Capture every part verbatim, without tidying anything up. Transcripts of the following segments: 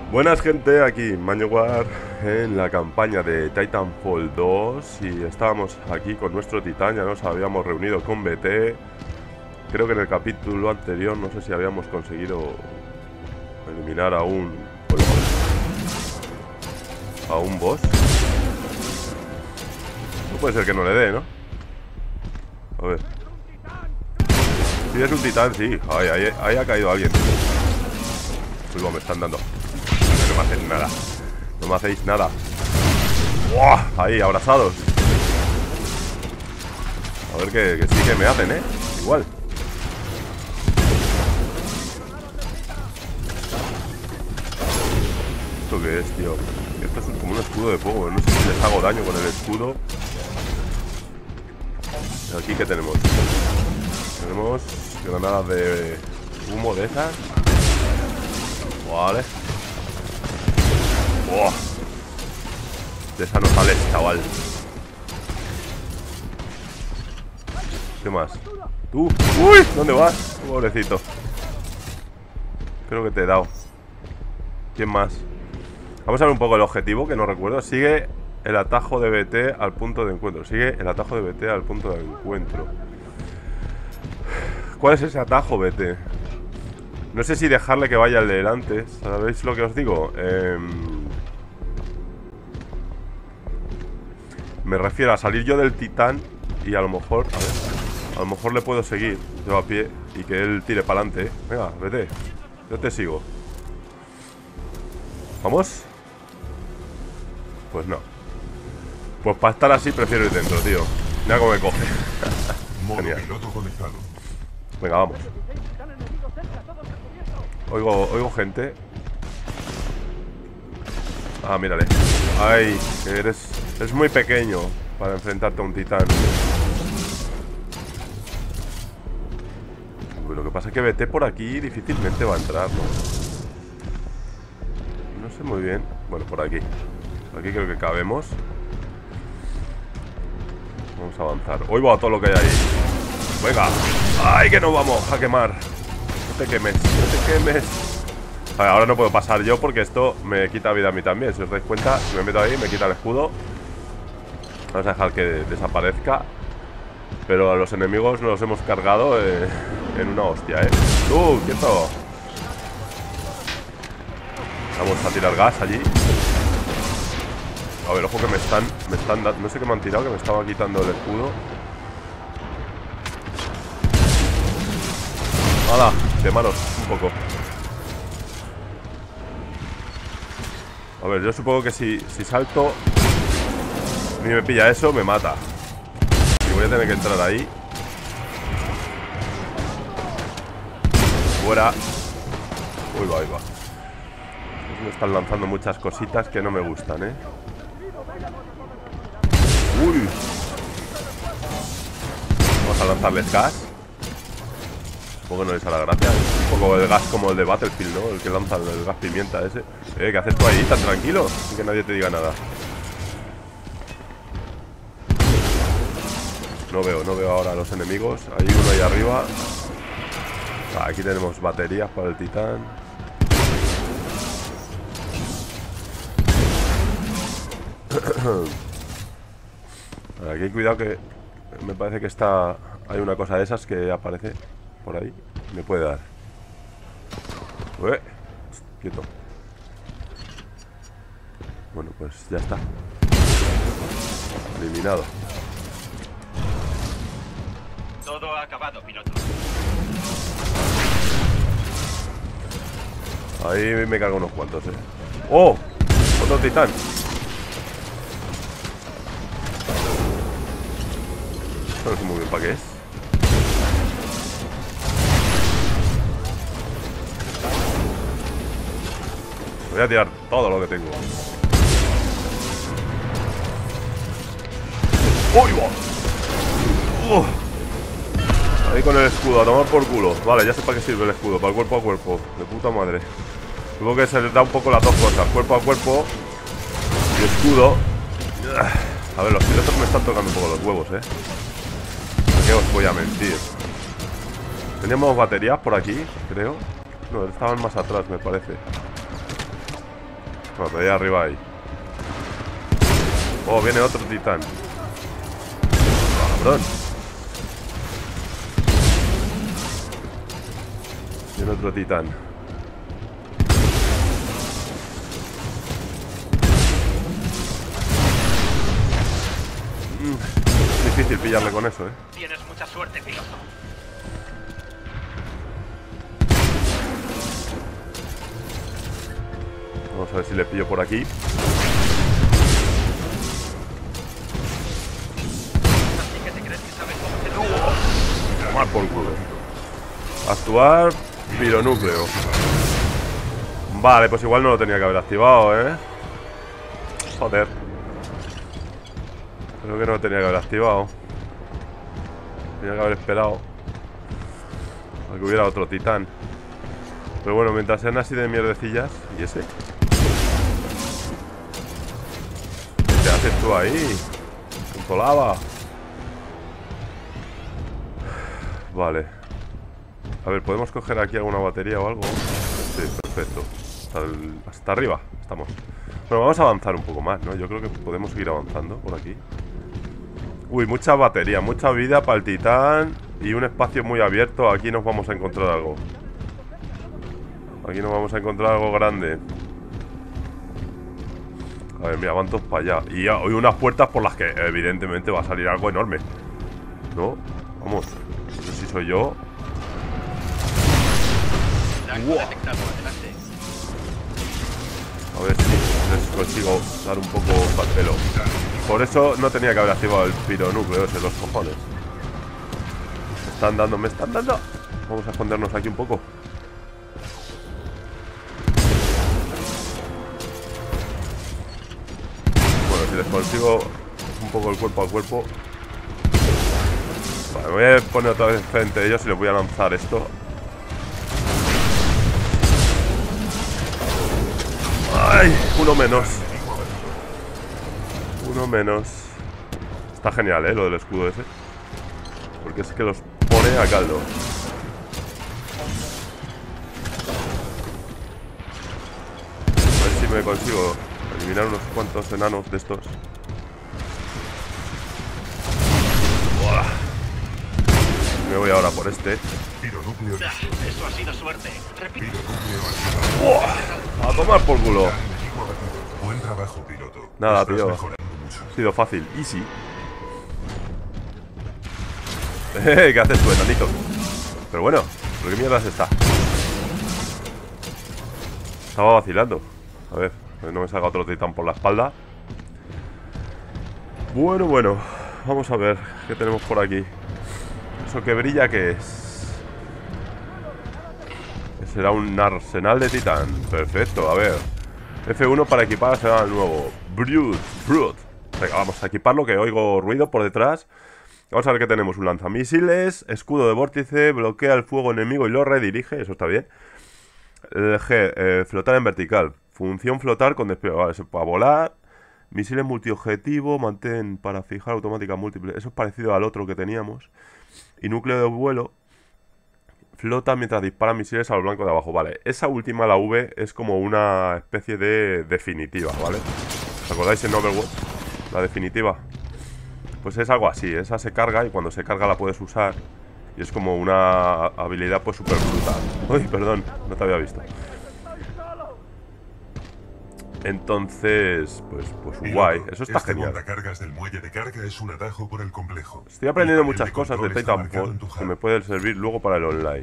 Buenas gente, aquí Manowar en la campaña de Titanfall dos y estábamos aquí con nuestro titán, ya nos habíamos reunido con B T. Creo que en el capítulo anterior no sé si habíamos conseguido eliminar a un... a un boss. No puede ser que no le dé, ¿no? A ver. Sí, es un titán, sí. Ay, ahí, ahí ha caído alguien. Uy, me están dando. No me hacen nada. No me hacéis nada. ¡Buah! Ahí, abrazados. A ver que, que sí que me hacen, ¿eh? Igual. ¿Esto qué es, tío? Esto es como un escudo de fuego. No sé si les hago daño con el escudo. Aquí, ¿qué tenemos? Tenemos granadas de humo de esas. Vale. ¡Buah! De esa no sales, chaval. ¿Qué más? ¡Tú! ¡Uy! ¿Dónde vas? Pobrecito. Creo que te he dado. ¿Quién más? Vamos a ver un poco el objetivo, que no recuerdo. Sigue el atajo de B T al punto de encuentro. Sigue el atajo de B T al punto de encuentro. ¿Cuál es ese atajo, B T? No sé si dejarle que vaya el de delante. ¿Sabéis lo que os digo? Eh... Me refiero a salir yo del titán y a lo mejor, a ver, a lo mejor le puedo seguir yo a pie y que él tire para adelante, ¿eh? Venga, vete, yo te sigo. ¿Vamos? Pues no. Pues para estar así prefiero ir dentro, tío. Mira cómo me coge. Genial. Venga, vamos. Oigo, oigo gente. Ah, mírale. Ay, que eres... Es muy pequeño para enfrentarte a un titán. Uy, lo que pasa es que B T por aquí difícilmente va a entrar, ¿no? No sé muy bien. Bueno, por aquí. Por aquí creo que cabemos. Vamos a avanzar. Hoy va a todo lo que hay ahí. Venga. ¡Ay, que nos vamos a quemar! No te quemes, no te quemes. A ver, ahora no puedo pasar yo porque esto me quita vida a mí también. Si os dais cuenta, si me meto ahí, me quita el escudo. Vamos a dejar que desaparezca. Pero a los enemigos nos los hemos cargado eh, en una hostia, ¿eh? ¡Tú, quieto! Vamos a tirar gas allí. A ver, ojo que me están... Me están dando... No sé qué me han tirado, que me estaba quitando el escudo. ¡Hala! Quemaros un poco. A ver, yo supongo que si, si salto y me pilla eso, me mata. Y voy a tener que entrar ahí. Fuera. Uy, va, ahí va. Me están lanzando muchas cositas que no me gustan, ¿eh? Uy. Vamos a lanzarles gas. Supongo que no les hará gracia. Un poco el gas como el de Battlefield, ¿no? El que lanza el gas pimienta ese. Eh, ¿qué haces tú ahí tan tranquilo? Sin que nadie te diga nada. No veo, no veo ahora a los enemigos. Hay uno ahí arriba. Ah, aquí tenemos baterías para el titán. Aquí cuidado que me parece que está... Hay una cosa de esas que aparece por ahí. Me puede dar. Ué, quieto. Bueno, pues ya está. Eliminado. Todo acabado, piloto. Ahí me cargo unos cuantos, eh. ¡Oh! Otro titán. No sé muy bien para qué es. Voy a tirar todo lo que tengo. ¡Uy, va! ¡Uh! Ahí con el escudo, a tomar por culo. Vale, ya sé para qué sirve el escudo. Para el cuerpo a cuerpo. De puta madre. Supongo que se les da un poco las dos cosas. Cuerpo a cuerpo y escudo. A ver, los pilotos me están tocando un poco los huevos, eh. ¿Qué os voy a mentir? Teníamos baterías por aquí, creo. No, estaban más atrás, me parece. Bueno, de ahí arriba ahí. Oh, viene otro titán. Cabrón. Viene otro titán. Mm, es difícil pillarle con eso, eh. Tienes mucha suerte, piloto. Vamos a ver si le pillo por aquí. Así que te crees que sabes cómo hacerlo. Tomar por culo. Actuar pironúcleo. Vale, pues igual no lo tenía que haber activado, ¿eh? Joder. Creo que no lo tenía que haber activado. Tenía que haber esperado a que hubiera otro titán. Pero bueno, mientras sean así de mierdecillas. ¿Y ese? ¿Qué haces tú ahí? Con lava. Vale. A ver, ¿podemos coger aquí alguna batería o algo? Sí, perfecto. Hasta, el, hasta arriba estamos. Bueno, vamos a avanzar un poco más, ¿no? Yo creo que podemos seguir avanzando por aquí. Uy, mucha batería, mucha vida para el titán. Y un espacio muy abierto. Aquí nos vamos a encontrar algo. Aquí nos vamos a encontrar algo grande. A ver, mira, van todos para allá. Y hay unas puertas por las que evidentemente va a salir algo enorme, ¿no? Vamos, no sé si soy yo. Wow. Detectado, adelante. A ver si les consigo dar un poco al pelo. Por eso no tenía que haber activado el pironúcleo ese, los cojones. Me están dando, me están dando. Vamos a escondernos aquí un poco. Bueno, si les consigo un poco el cuerpo al cuerpo. Vale, me voy a poner otra vez frente a ellos y les voy a lanzar esto. ¡Ay! Uno menos. Uno menos. Está genial, ¿eh? Lo del escudo ese. Porque es que los pone a caldo. A ver si me consigo eliminar unos cuantos enanos de estos. ¡Buah! Me voy ahora por este. Eso ha sido suerte. Repito. ¡Buah! A tomar por culo. Buen trabajo, piloto. Nada, Estás tío. mejorando mucho. Ha sido fácil, easy. Eh, ¿qué haces tú, enanito? Pero bueno, ¿por qué mierdas está? Estaba vacilando. A ver, que no me salga otro titán por la espalda. Bueno, bueno. Vamos a ver qué tenemos por aquí. ¿Eso que brilla qué es? Será un arsenal de titán. Perfecto, a ver. F uno para equipar será el nuevo Brute, Brute. Venga, vamos a equiparlo, que oigo ruido por detrás. Vamos a ver que tenemos un lanzamisiles, escudo de vórtice, bloquea el fuego enemigo y lo redirige, eso está bien. El G, eh, flotar en vertical. Función flotar con despliegue, vale, eso para volar. Misiles multiobjetivo, mantén para fijar automática múltiple. Eso es parecido al otro que teníamos. Y núcleo de vuelo. Flota mientras dispara misiles al blanco de abajo, vale. Esa última, la V, es como una especie de definitiva, ¿vale? ¿Os acordáis en Overwatch? La definitiva. Pues es algo así, esa se carga y cuando se carga la puedes usar. Y es como una habilidad pues súper brutal. Uy, perdón, no te había visto. Entonces, pues, pues Piloto, guay, eso está este genial. montacargas del muelle de carga es un atajo por el complejo. Estoy aprendiendo El panel muchas de cosas de control está marcado en Titanfall tu que H U D. me pueden servir luego para el online.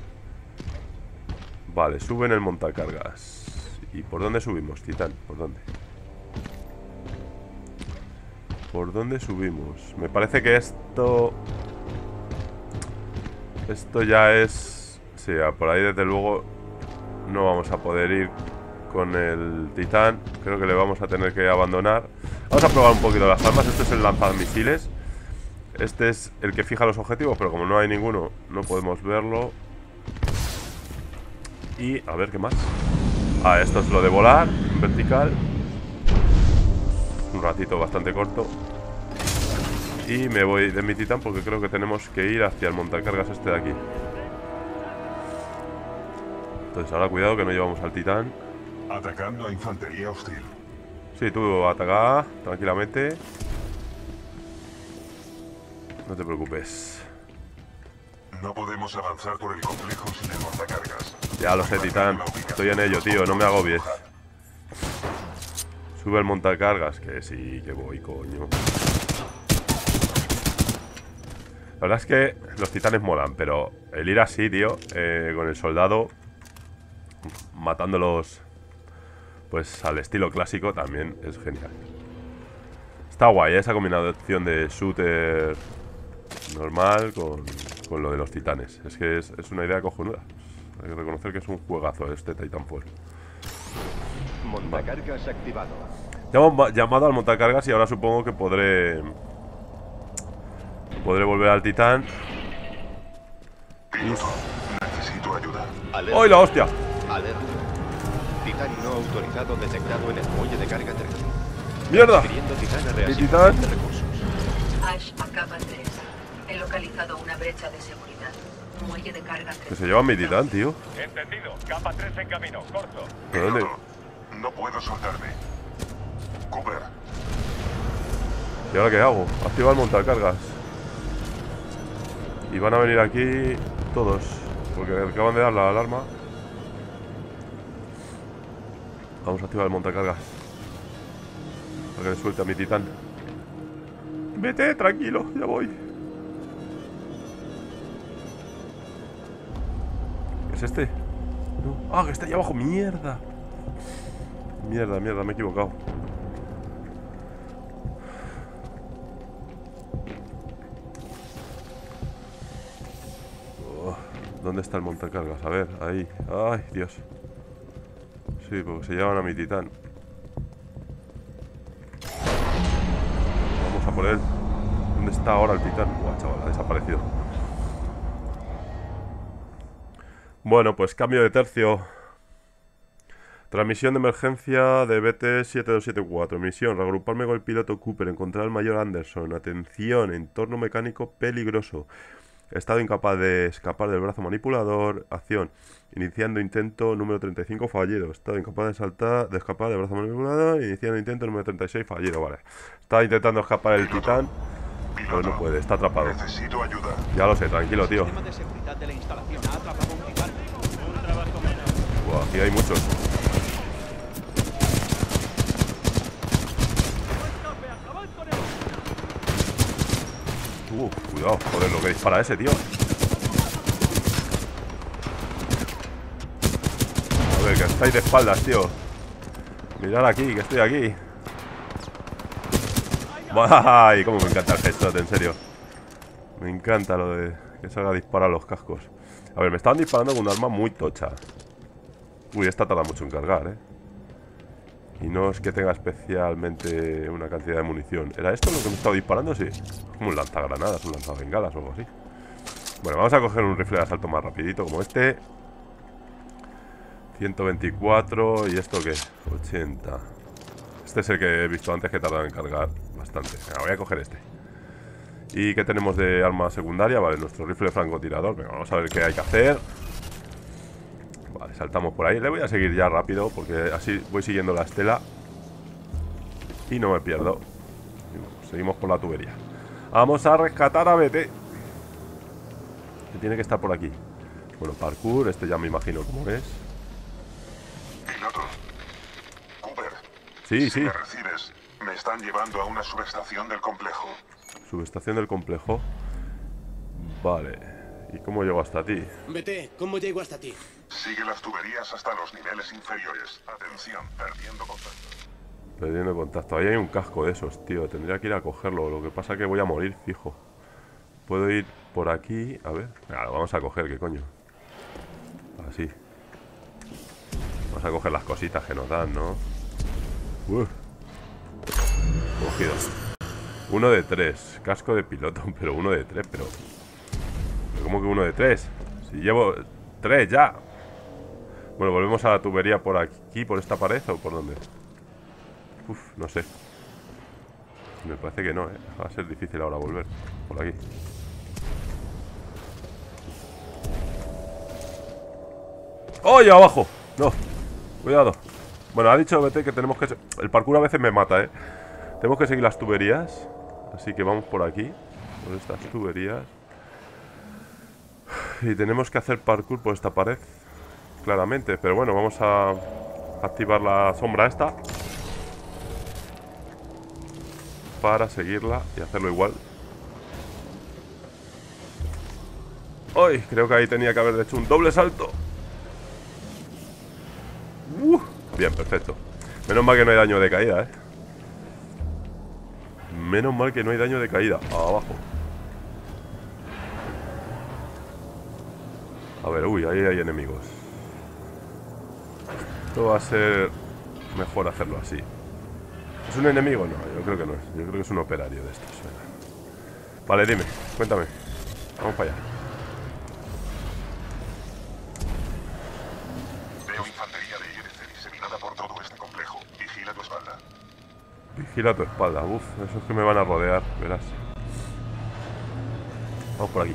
Vale, sube en el montacargas. ¿Y por dónde subimos, Titán? ¿Por dónde? ¿Por dónde subimos? Me parece que esto... Esto ya es... Sí, por ahí desde luego no vamos a poder ir con el Titán. Creo que le vamos a tener que abandonar. Vamos a probar un poquito las armas. Este es el lanzamisiles. Este es el que fija los objetivos, pero como no hay ninguno, no podemos verlo. Y a ver qué más. Ah, esto es lo de volar en vertical. Un ratito bastante corto. Y me voy de mi Titán porque creo que tenemos que ir hacia el montacargas este de aquí. Entonces ahora cuidado que no llevamos al Titán. Atacando a infantería hostil. Sí, tú ataca tranquilamente. No te preocupes. No podemos avanzar por el complejo sin el montacargas. Ya lo sé, Titán. Estoy en ello, tío. No me agobies. Sube el montacargas. Que sí, que voy, coño. La verdad es que los titanes molan, pero el ir así, tío, eh, con el soldado, matándolos, pues al estilo clásico, también es genial. Está guay, ¿eh? Esa combinación de shooter normal con, con lo de los titanes. Es que es, es una idea cojonuda. Hay que reconocer que es un juegazo este Titanfall. Montacargas activado. Ya hemos llamado al montacargas y ahora supongo que podré... Podré volver al titán. Piloto, necesito ayuda. Alerta. ¡Ay, la hostia! Alerta. Titán no autorizado detectado en el muelle de carga tres. ¡Mierda! Transfiriendo titán a ¿Y reasignación titán? de recursos. Ash a capa tres. He localizado una brecha de seguridad. Muelle de carga tres. Que se lleva mi titán, tío. Entendido. Capa tres en camino. Corto. ¿Pero dónde? Piloto, no puedo soltarme. Cooper, ¿Y ahora qué hago? Activa el montacargas. Y van a venir aquí todos, porque acaban de dar la alarma. Vamos a activar el montacargas para que le suelte a mi titán. Vete, tranquilo, ya voy. ¿Qué es este? No. Ah, que está ahí abajo, mierda. Mierda, mierda, me he equivocado. ¿Dónde está el montacargas? A ver, ahí. Ay, Dios. Sí, porque se llevan a mi titán. Vamos a por él. ¿Dónde está ahora el titán? Buah, chaval, ha desaparecido. Bueno, pues cambio de tercio. Transmisión de emergencia de B T siete dos siete cuatro. Misión, reagruparme con el piloto Cooper. Encontrar al mayor Anderson. Atención, entorno mecánico peligroso. Estado incapaz de escapar del brazo manipulador. Acción. Iniciando intento número treinta y cinco fallido. Estado incapaz de saltar, de escapar del brazo manipulador. Iniciando intento número treinta y seis fallido. Vale. Está intentando escapar el titán. Pero no puede, está atrapado. necesito ayuda. Ya lo sé, tranquilo, tío. Sistema de seguridad de la instalación ha atrapado un titán. Un trabajo menos. Buah, aquí hay muchos. Uh, cuidado, joder, lo que dispara ese, tío. A ver, que estáis de espaldas, tío. Mirad aquí, que estoy aquí. ¡Ay! Cómo me encanta el headshot, en serio. Me encanta lo de que salga a disparar los cascos. A ver, me estaban disparando con un arma muy tocha. Uy, esta tarda mucho en cargar, ¿eh? Y no es que tenga especialmente una cantidad de munición. ¿Era esto lo que me estaba disparando? Sí. Como un lanzagranadas, un lanzabengalas o algo así. Bueno, vamos a coger un rifle de asalto más rapidito como este. ciento veinticuatro. ¿Y esto qué? ochenta. Este es el que he visto antes que tarda en cargar bastante. Venga, voy a coger este. ¿Y qué tenemos de arma secundaria? Vale, nuestro rifle francotirador. Venga, vamos a ver qué hay que hacer. Vale, saltamos por ahí. Le voy a seguir ya rápido porque así voy siguiendo la estela y no me pierdo. Seguimos por la tubería. Vamos a rescatar a B T, que tiene que estar por aquí. Bueno, parkour, este ya me imagino cómo es. Piloto. Cooper. Sí, Si sí. me recibes, me están llevando a una subestación del complejo. Subestación del complejo. Vale. ¿Y cómo llego hasta ti? B T, ¿cómo llego hasta ti? Sigue las tuberías hasta los niveles inferiores. Atención, perdiendo contacto. Perdiendo contacto. Ahí hay un casco de esos, tío. Tendría que ir a cogerlo. Lo que pasa es que voy a morir, fijo. Puedo ir por aquí. A ver. Venga, lo vamos a coger, ¿qué coño? Así. Vamos a coger las cositas que nos dan, ¿no? Uf. Cogido. Uno de tres. Casco de piloto, pero uno de tres, pero... ¿Pero cómo que uno de tres? Si llevo tres ya. Bueno, volvemos a la tubería por aquí, por esta pared o por dónde. Uf, no sé. Me parece que no, ¿eh? Va a ser difícil ahora volver por aquí. ¡Oh, ya abajo! No, cuidado. Bueno, ha dicho B T que tenemos que... El parkour a veces me mata, ¿eh? Tenemos que seguir las tuberías. Así que vamos por aquí. Por estas tuberías. Y tenemos que hacer parkour por esta pared. Claramente. Pero bueno, vamos a activar la sombra esta. Para seguirla y hacerlo igual. ¡Ay! Creo que ahí tenía que haber hecho un doble salto. Uh, bien, perfecto. Menos mal que no hay daño de caída, ¿eh? Menos mal que no hay daño de caída. Abajo. A ver, uy, ahí hay enemigos. Esto va a ser mejor hacerlo así. ¿Es un enemigo? No, yo creo que no es. Yo creo que es un operario de estos. Venga. Vale, dime, cuéntame. Vamos para allá. Veo infantería de I R C diseminada por todo este complejo. Vigila tu espalda. Vigila tu espalda. Uf, esos que me van a rodear, verás. Vamos por aquí.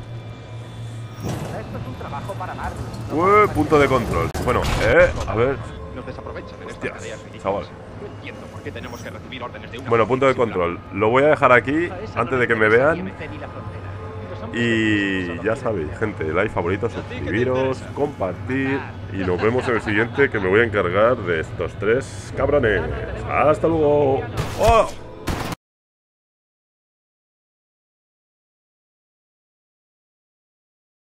Esto es un trabajo para Mark. Uy, punto de control. Bueno, eh, a ver. Nos desaprovechan en estas Hostias, tareas ridículas. chaval. No entiendo por qué tenemos que recibir órdenes de una... Bueno, punto de control. Lo voy a dejar aquí antes de que me vean. Y ya sabéis, gente, like, favoritos, suscribiros, compartir. Y nos vemos en el siguiente, que me voy a encargar de estos tres cabrones. ¡Hasta luego! ¡Oh!